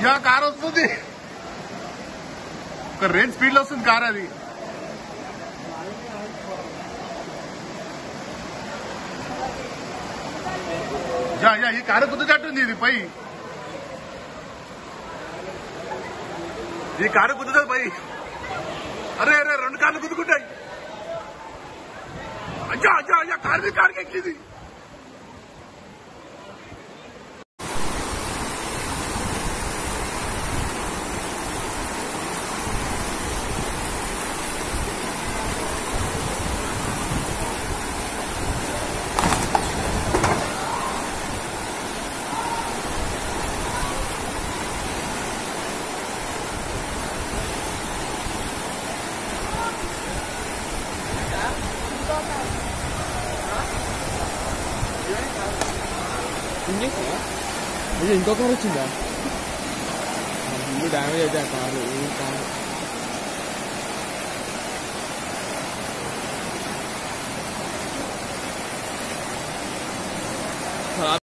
అయ్యా కారు వస్తుంది ఒక రేంజ్ స్పీడ్ లో వస్తుంది కార్ అది ఈ కారు గుద్దుతట్టుంది ఇది పై ఈ కారు గుద్దుతుంది పై అరే అరే రెండు కార్లు గుద్దుకుంటాయి అయ్యా కారుకి ఎక్కింది ఇంకో కారు వచ్చిందా ఇల్లు డ్యామేజ్ అయితే ఆ కారు